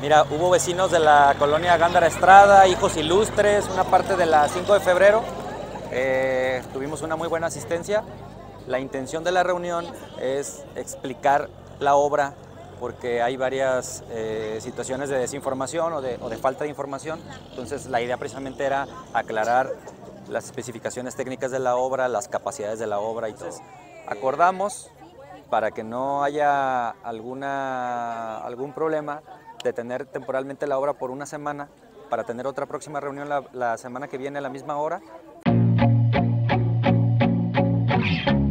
Mira, hubo vecinos de la colonia Gándara Estrada, hijos ilustres, una parte de la 5 de febrero. Tuvimos una muy buena asistencia. La intención de la reunión es explicar la obra porque hay varias situaciones de desinformación o de falta de información. Entonces la idea precisamente era aclarar las especificaciones técnicas de la obra, las capacidades de la obra y todo. Acordamos, para que no haya algún problema, detener temporalmente la obra por una semana para tener otra próxima reunión la semana que viene a la misma hora.